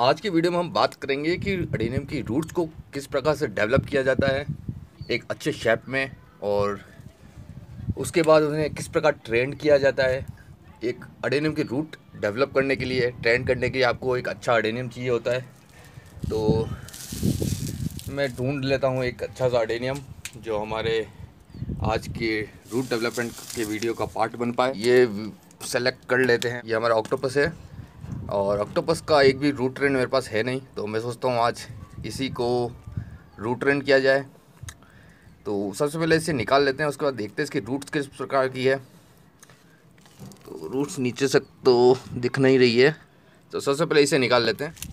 आज की वीडियो में हम बात करेंगे कि अडेनियम की रूट्स को किस प्रकार से डेवलप किया जाता है एक अच्छे शेप में, और उसके बाद उन्हें किस प्रकार ट्रेंड किया जाता है। एक अडेनियम की रूट डेवलप करने के लिए, ट्रेंड करने के लिए आपको एक अच्छा अडेनियम चाहिए होता है। तो मैं ढूंढ लेता हूँ एक अच्छा सा अडेनियम जो हमारे आज के रूट डेवलपमेंट के वीडियो का पार्ट बन पाए। ये सेलेक्ट कर लेते हैं। ये हमारा ऑक्टोपस है और ऑक्टोपस का एक भी रूट ट्रेंड मेरे पास है नहीं, तो मैं सोचता हूँ आज इसी को रूट ट्रेंड किया जाए। तो सबसे पहले इसे निकाल लेते हैं, उसके बाद देखते हैं इसकी रूट्स किस प्रकार की है। तो रूट्स नीचे से तो दिख नहीं रही है, तो सबसे पहले इसे निकाल लेते हैं।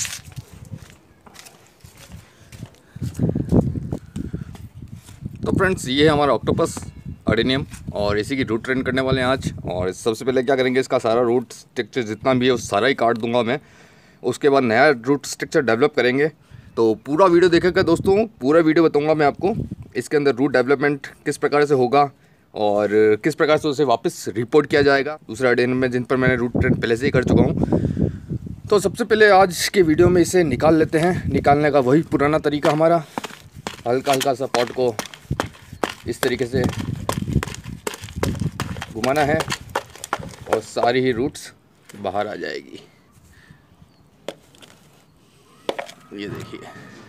तो फ्रेंड्स, ये है हमारा ऑक्टोपस अडेनियम और इसी की रूट ट्रेंड करने वाले हैं आज। और सबसे पहले क्या करेंगे, इसका सारा रूट स्ट्रक्चर जितना भी है उस सारा ही काट दूंगा मैं। उसके बाद नया रूट स्ट्रक्चर डेवलप करेंगे। तो पूरा वीडियो देखेगा दोस्तों, पूरा वीडियो बताऊंगा मैं आपको इसके अंदर रूट डेवलपमेंट किस प्रकार से होगा और किस प्रकार से उसे वापस रिपोर्ट किया जाएगा दूसरे अडेनियम में जिन पर मैंने रूट ट्रेंड पहले से ही कर चुका हूँ। तो सबसे पहले आज के वीडियो में इसे निकाल लेते हैं। निकालने का वही पुराना तरीका हमारा, हल्का हल्का सा पॉट को इस तरीके से घुमाना है और सारी ही रूट्स बाहर आ जाएगी। ये देखिए,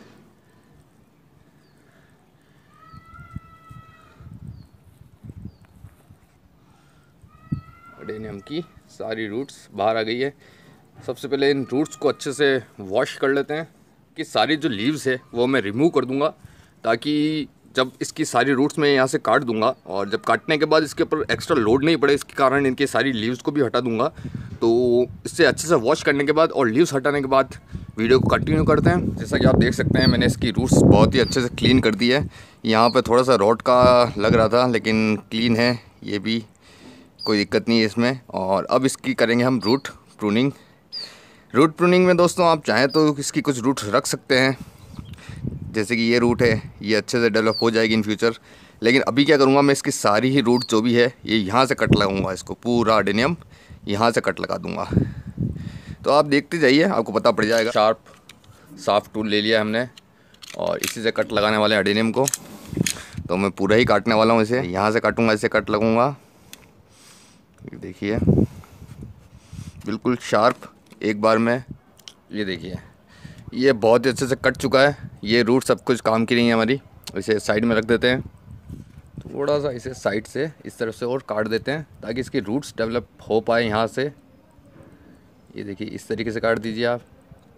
अडेनियम की सारी रूट्स बाहर आ गई है। सबसे पहले इन रूट्स को अच्छे से वॉश कर लेते हैं कि सारी जो लीव्स है वो मैं रिमूव कर दूंगा, ताकि जब इसकी सारी रूट्स मैं यहाँ से काट दूंगा और जब काटने के बाद इसके ऊपर एक्स्ट्रा लोड नहीं पड़े, इसके कारण इनके सारी लीव्स को भी हटा दूंगा। तो इससे अच्छे से वॉश करने के बाद और लीव्स हटाने के बाद वीडियो को कंटिन्यू करते हैं। जैसा कि आप देख सकते हैं, मैंने इसकी रूट्स बहुत ही अच्छे से क्लीन कर दी है। यहाँ पर थोड़ा सा रॉड का लग रहा था, लेकिन क्लीन है, ये भी कोई दिक्कत नहीं है इसमें। और अब इसकी करेंगे हम रूट प्रूनिंग। रूट प्रूनिंग में दोस्तों आप चाहें तो इसकी कुछ रूट्स रख सकते हैं, जैसे कि ये रूट है, ये अच्छे से डेवलप हो जाएगी इन फ्यूचर। लेकिन अभी क्या करूँगा, मैं इसकी सारी ही रूट जो भी है ये यहाँ से कट लगाऊंगा, इसको पूरा अडेनियम यहाँ से कट लगा दूंगा। तो आप देखते जाइए, आपको पता पड़ जाएगा। शार्प साफ टूल ले लिया हमने और इसी से कट लगाने वाले अडेनियम को। तो मैं पूरा ही काटने वाला हूँ, इसे यहाँ से काटूँगा, इसे कट लगूँगा। देखिए बिल्कुल शार्प एक बार में। ये देखिए, ये बहुत ही अच्छे से कट चुका है। ये रूट सब कुछ काम की नहीं है हमारी। इसे साइड में रख देते हैं, थोड़ा सा इसे साइड से इस तरफ से और काट देते हैं ताकि इसकी रूट्स डेवलप हो पाए यहाँ से। ये देखिए, इस तरीके से काट दीजिए आप।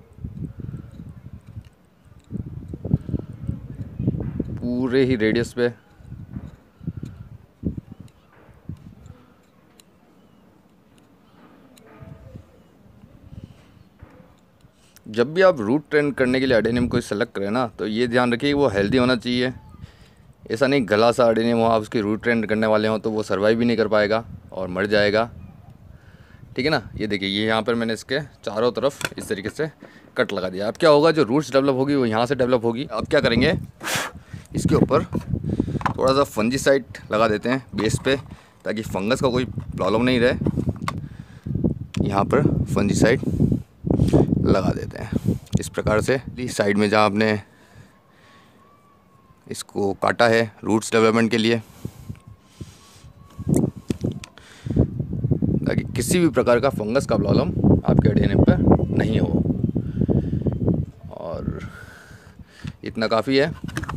पूरे ही रेडियस पे जब भी आप रूट ट्रेंड करने के लिए अडेनियम को सेलेक्ट करें ना, तो ये ध्यान रखिए कि वो हेल्दी होना चाहिए। ऐसा नहीं गला सा अडेनियम हो, आप उसकी रूट ट्रेंड करने वाले हों तो वो सर्वाइव भी नहीं कर पाएगा और मर जाएगा, ठीक है ना। ये देखिए, ये यहाँ पर मैंने इसके चारों तरफ इस तरीके से कट लगा दिया। अब क्या होगा, जो रूट्स डेवलप होगी वो यहाँ से डेवलप होगी। अब क्या करेंगे, इसके ऊपर थोड़ा सा फंजीसाइड लगा देते हैं बेस पे, ताकि फंगस का कोई प्रॉब्लम नहीं रहे। यहाँ पर फंजीसाइड लगा देते हैं इस प्रकार से साइड में जहाँ आपने इसको काटा है रूट्स डेवलपमेंट के लिए, ताकि किसी भी प्रकार का फंगस का प्रॉब्लम आपके अडेनियम पर नहीं हो। और इतना काफ़ी है।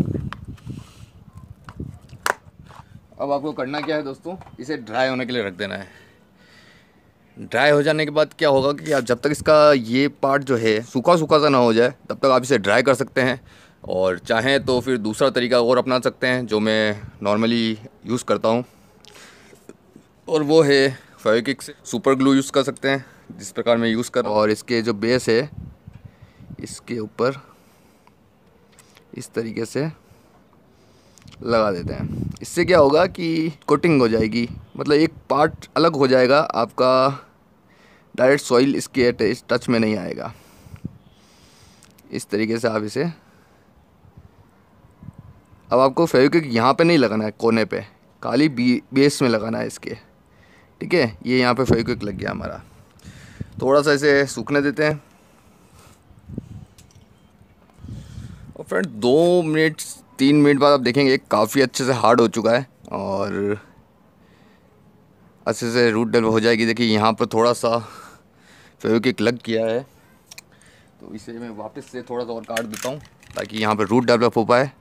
अब आपको करना क्या है दोस्तों, इसे ड्राई होने के लिए रख देना है। ड्राई हो जाने के बाद क्या होगा कि आप जब तक इसका ये पार्ट जो है सूखा सूखा सा ना हो जाए, तब तक आप इसे ड्राई कर सकते हैं। और चाहें तो फिर दूसरा तरीका और अपना सकते हैं जो मैं नॉर्मली यूज़ करता हूँ, और वो है फेविक्विक से सुपर ग्लू यूज़ कर सकते हैं, जिस प्रकार मैं यूज़ कर। और इसके जो बेस है इसके ऊपर इस तरीके से लगा देते हैं। इससे क्या होगा कि कोटिंग हो जाएगी, मतलब एक पार्ट अलग हो जाएगा आपका, डायरेक्ट सॉइल इसके टच में नहीं आएगा। इस तरीके से आप इसे, अब आपको फेविक्विक यहाँ पे नहीं लगाना है कोने पे, खाली बेस में लगाना है इसके, ठीक है। ये यहाँ पे फेविक्विक लग गया हमारा। थोड़ा सा इसे सूखने देते हैं। और फ्रेंड 2 मिनट 3 मिनट बाद आप देखेंगे काफ़ी अच्छे से हार्ड हो चुका है और अच्छे से रूट डेवलप हो जाएगी। देखिए यहाँ पर थोड़ा सा फेविक्विक लग गया है, तो इसे मैं वापस से थोड़ा सा और काट देता हूँ ताकि यहाँ पर रूट डेवलप हो पाए।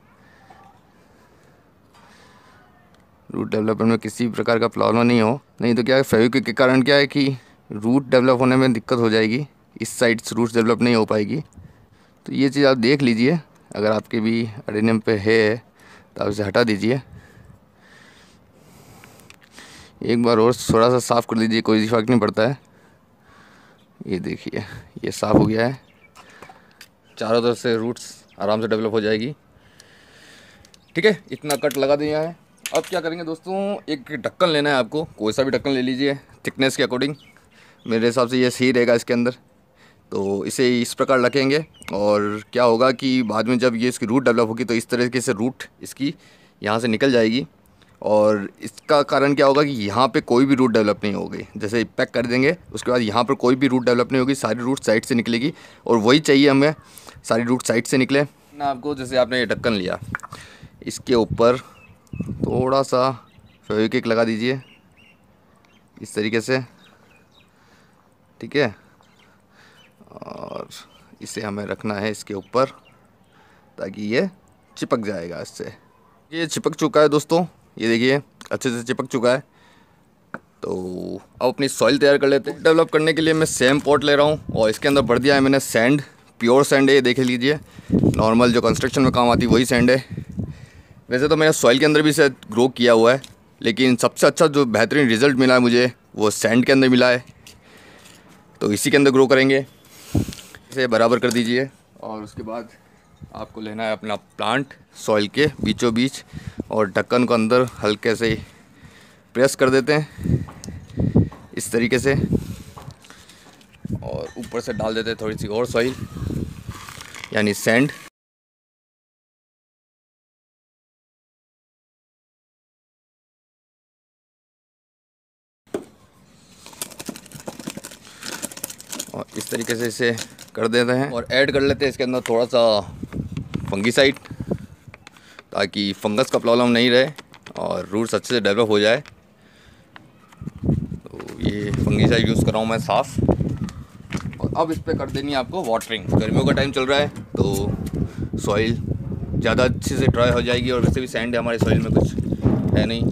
रूट डेवलपमेंट में किसी प्रकार का प्रॉब्लम नहीं हो, नहीं तो क्या है फेविक्विक के कारण क्या है कि रूट डेवलप होने में दिक्कत हो जाएगी, इस साइड से रूट डेवलप नहीं हो पाएगी। तो ये चीज़ आप देख लीजिए, अगर आपके भी एडेनियम पे है तो आप इसे हटा दीजिए। एक बार और थोड़ा सा साफ़ कर दीजिए, कोई फर्क नहीं पड़ता है। ये देखिए ये साफ़ हो गया है, चारों तरफ से रूट्स आराम से डेवलप हो जाएगी। ठीक है, इतना कट लगा दिया है। अब क्या करेंगे दोस्तों, एक ढक्कन लेना है आपको, कोई सा भी ढक्कन ले लीजिए थिकनेस के अकॉर्डिंग। मेरे हिसाब से ये सही रहेगा इसके अंदर। तो इसे इस प्रकार रखेंगे और क्या होगा कि बाद में जब ये इसकी रूट डेवलप होगी तो इस तरीके से रूट इसकी यहाँ से निकल जाएगी और इसका कारण क्या होगा कि यहाँ पे कोई भी रूट डेवलप नहीं होगी। जैसे पैक कर देंगे उसके बाद यहाँ पर कोई भी रूट डेवलप नहीं होगी, सारी रूट साइड से निकलेगी और वही चाहिए हमें, सारी रूट साइड से निकले ना। आपको जैसे आपने ये ढक्कन लिया, इसके ऊपर थोड़ा सा फेविक्विक लगा दीजिए इस तरीके से, ठीक है। और इसे हमें रखना है इसके ऊपर ताकि ये चिपक जाएगा इससे। ये चिपक चुका है दोस्तों, ये देखिए अच्छे से चिपक चुका है। तो अब अपनी सॉइल तैयार कर लेते हैं। डेवलप करने के लिए मैं सेम पॉट ले रहा हूँ और इसके अंदर भर दिया है मैंने सैंड, प्योर सैंड है, ये देख लीजिए। नॉर्मल जो कंस्ट्रक्शन में काम आती है वही सैंड है। वैसे तो मैंने सॉइल के अंदर भी इसे ग्रो किया हुआ है, लेकिन सबसे अच्छा जो बेहतरीन रिज़ल्ट मिला है मुझे वो सैंड के अंदर मिला है, तो इसी के अंदर ग्रो करेंगे। इसे बराबर कर दीजिए और उसके बाद आपको लेना है अपना प्लांट सॉइल के बीचों बीच और ढक्कन को अंदर हल्के से प्रेस कर देते हैं इस तरीके से और ऊपर से डाल देते हैं थोड़ी सी और सॉइल यानी सैंड। और इस तरीके से इसे कर देते हैं और ऐड कर लेते हैं इसके अंदर थोड़ा सा फंगीसाइड ताकि फंगस का प्रॉब्लम नहीं रहे और रूट्स अच्छे से डेवलप हो जाए। तो ये फंगीसाइड यूज़ कर रहा हूँ मैं साफ़। और अब इस पर कर देनी है आपको वाटरिंग। गर्मियों का टाइम चल रहा है तो सॉइल ज़्यादा अच्छे से ड्राई हो जाएगी और वैसे भी सैंड है हमारे सॉइल में, कुछ है नहीं।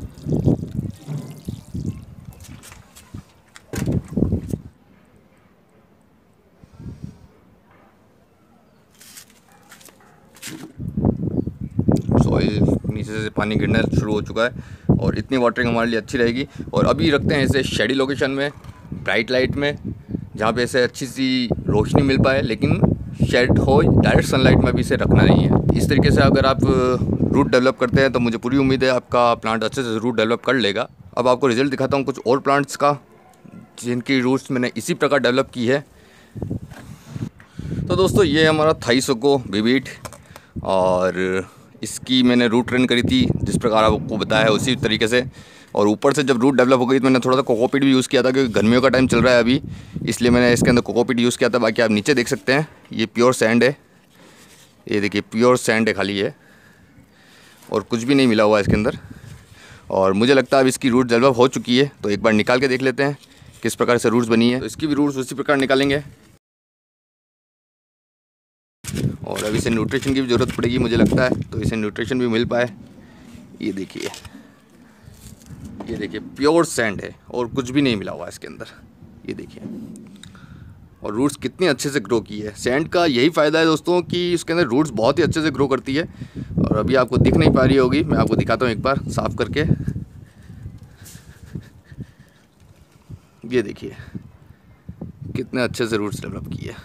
सॉइल नीचे से पानी गिरना शुरू हो चुका है और इतनी वाटरिंग हमारे लिए अच्छी रहेगी। और अभी रखते हैं इसे शेडी लोकेशन में, ब्राइट लाइट में, जहाँ पे इसे अच्छी सी रोशनी मिल पाए, लेकिन शेड हो, डायरेक्ट सनलाइट में भी इसे रखना नहीं है। इस तरीके से अगर आप रूट डेवलप करते हैं तो मुझे पूरी उम्मीद है आपका प्लांट अच्छे से रूट डेवलप कर लेगा। अब आपको रिजल्ट दिखाता हूँ कुछ और प्लांट्स का जिनकी रूट्स मैंने इसी प्रकार डेवलप की है। तो दोस्तों ये हमारा थाईसोको विविड और इसकी मैंने रूट रन करी थी जिस प्रकार आपको बताया है उसी तरीके से। और ऊपर से जब रूट डेवलप हो गई तो मैंने थोड़ा सा कोकोपीट भी यूज़ किया था क्योंकि गर्मियों का टाइम चल रहा है अभी, इसलिए मैंने इसके अंदर कोकोपीट यूज़ किया था। बाकी आप नीचे देख सकते हैं ये प्योर सैंड है, ये देखिए प्योर सैंड है खाली है और कुछ भी नहीं मिला हुआ है इसके अंदर। और मुझे लगता है अब इसकी रूट डेवलप हो चुकी है, तो एक बार निकाल के देख लेते हैं किस प्रकार से रूट्स बनी है। तो इसकी भी रूट्स उसी प्रकार निकालेंगे और अब इसे न्यूट्रिशन की भी ज़रूरत पड़ेगी मुझे लगता है, तो इसे न्यूट्रिशन भी मिल पाए। ये देखिए प्योर सैंड है और कुछ भी नहीं मिला हुआ है इसके अंदर, ये देखिए। और रूट्स कितनी अच्छे से ग्रो की है। सैंड का यही फ़ायदा है दोस्तों कि उसके अंदर रूट्स बहुत ही अच्छे से ग्रो करती है। और अभी आपको दिख नहीं पा रही होगी, मैं आपको दिखाता हूँ एक बार साफ़ करके। ये देखिए कितने अच्छे से रूट्स डेवलप की है,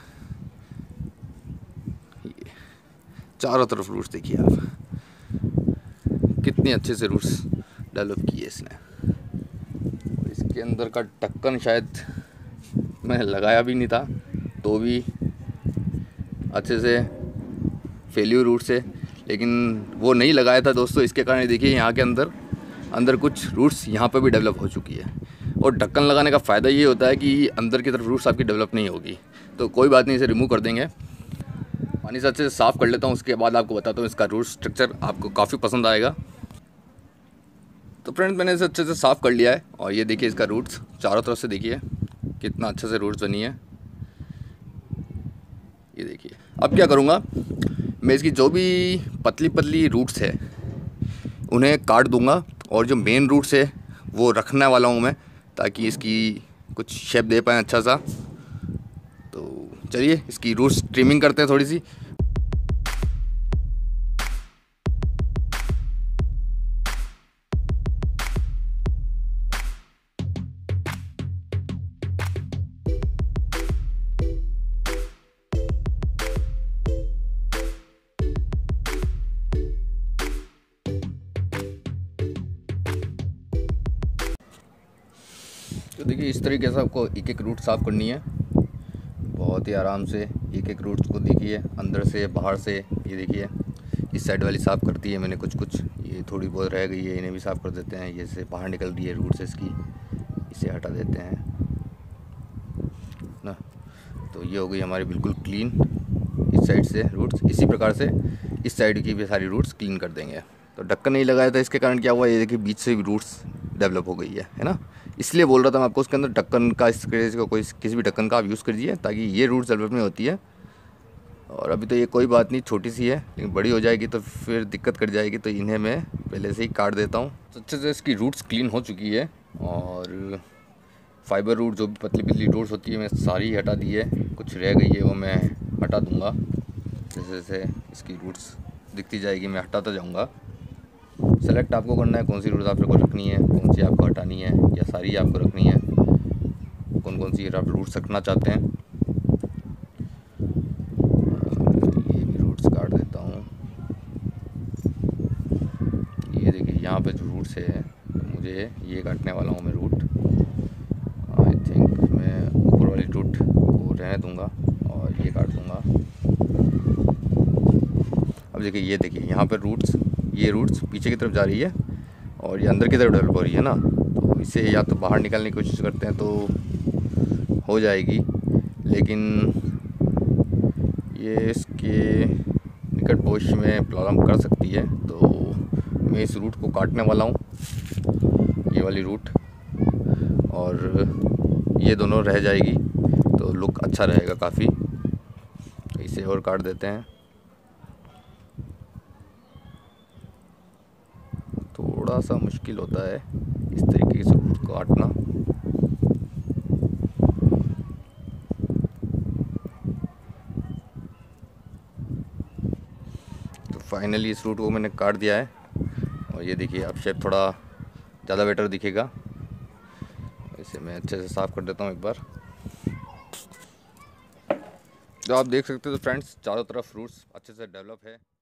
चारों तरफ रूट्स देखिए आप, कितने अच्छे से रूट्स डेवलप किए इसने। इसके अंदर का ढक्कन शायद मैंने लगाया भी नहीं था तो भी अच्छे से फैली हुई रूट्स है, लेकिन वो नहीं लगाया था दोस्तों, इसके कारण देखिए यहाँ के अंदर कुछ रूट्स यहाँ पर भी डेवलप हो चुकी है। और ढक्कन लगाने का फ़ायदा ये होता है कि अंदर की तरफ रूट्स आपकी डेवलप नहीं होगी। तो कोई बात नहीं, इसे रिमूव कर देंगे। पानी से अच्छे से साफ़ कर लेता हूँ, उसके बाद आपको बताता हूँ इसका रूट स्ट्रक्चर, आपको काफ़ी पसंद आएगा। तो फ्रेंड्स मैंने इसे अच्छे से साफ़ कर लिया है और ये देखिए इसका रूट्स चारों तरफ से देखिए कितना अच्छे से रूट्स बनी है। ये देखिए अब क्या करूँगा, मैं इसकी जो भी पतली पतली रूट्स है उन्हें काट दूँगा और जो मेन रूट्स है वो रखने वाला हूँ मैं, ताकि इसकी कुछ शेप दे पाएँ अच्छा सा। तो चलिए इसकी रूट्स ट्रिमिंग करते हैं थोड़ी सी। तो देखिए इस तरीके से आपको एक एक रूट साफ़ करनी है, बहुत ही आराम से एक एक रूट्स को देखिए, अंदर से बाहर से। ये देखिए इस साइड वाली साफ़ करती है मैंने कुछ कुछ, ये थोड़ी बहुत रह गई है, इन्हें भी साफ़ कर देते हैं। ये से बाहर निकल रही है रूट्स इसकी, इसे हटा देते हैं ना। तो ये हो गई हमारी बिल्कुल क्लीन इस साइड से रूट्स। इसी प्रकार से इस साइड की भी सारी रूट्स क्लीन कर देंगे। तो ढक्कन नहीं लगाया था, इसके कारण क्या हुआ, ये देखिए बीच से भी रूट्स डेवलप हो गई है ना। इसलिए बोल रहा था मैं आपको, उसके अंदर ढक्कन का इस का कोई किसी भी ढक्कन का आप यूज़ करिए ताकि ये रूट्स डेवलप नहीं होती है। और अभी तो ये कोई बात नहीं, छोटी सी है, लेकिन बड़ी हो जाएगी तो फिर दिक्कत कर जाएगी। तो इन्हें मैं पहले से ही काट देता हूँ। तो अच्छे से इसकी रूट्स क्लीन हो चुकी है और फाइबर रूट जो भी पतली पतली रूट्स होती है मैं सारी हटा दी है, कुछ रह गई है वो मैं हटा दूँगा। जैसे जैसे इसकी रूट्स दिखती जाएगी मैं हटाता जाऊँगा। सेलेक्ट आपको करना है कौन सी रूट्स आपको रखनी है, कौन सी आपको हटानी है, या सारी आपको रखनी है, कौन कौन सी आप रूट्स रखना चाहते हैं। ये भी रूट्स काट देता हूँ। ये देखिए यहाँ पे जो रूट्स है मुझे ये काटने वाला हूँ मैं रूट। आई थिंक मैं ऊपर वाली रूट को रहने दूँगा और ये काट दूँगा। अब देखिए यहाँ पर रूट्स, ये रूट्स पीछे की तरफ जा रही है और ये अंदर की तरफ डेवलप हो रही है ना। तो इसे या तो बाहर निकालने की कोशिश करते हैं तो हो जाएगी, लेकिन ये इसके निकट भविष्य में प्रॉब्लम कर सकती है। तो मैं इस रूट को काटने वाला हूँ, ये वाली रूट, और ये दोनों रह जाएगी तो लुक अच्छा रहेगा काफ़ी। इसे और काट देते हैं। थोड़ा सा मुश्किल होता है इस तरीके से रूट काटना। तो फाइनली इस रूट को मैंने काट दिया है और ये देखिए अब शेप थोड़ा ज़्यादा बेटर दिखेगा। इसे मैं अच्छे से साफ़ कर देता हूँ एक बार। तो आप देख सकते हो तो फ्रेंड्स चारों तरफ रूट्स अच्छे से डेवलप है।